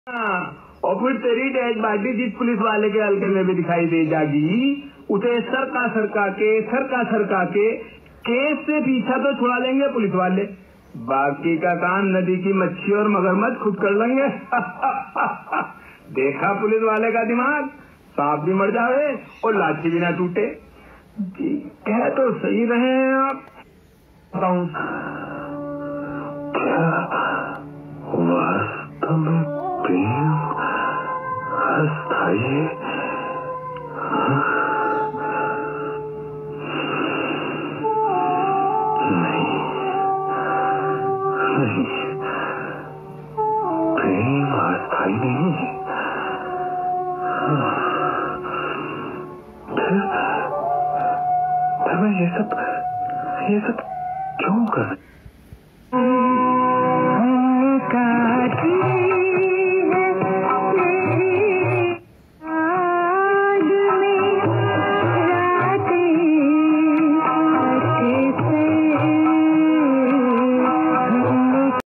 और फिर तेरी डेड बॉडी जिस पुलिस वाले के हल्के में भी दिखाई दे जाएगी, उसे सरका सरका के केस से पीछा तो छुड़ा लेंगे पुलिस वाले, बाकी का काम नदी की मच्छी और मगरमच्छ खुद कर लेंगे। देखा पुलिस वाले का दिमाग, सांप भी मर जावे और लाठी भी ना टूटे। जी कह तो सही रहे हैं आप। बताऊं वास्तव में प्रेम अस्थायी है? नहीं, प्रेम अस्थायी नहीं है। फिर मैं ये सब क्यों कर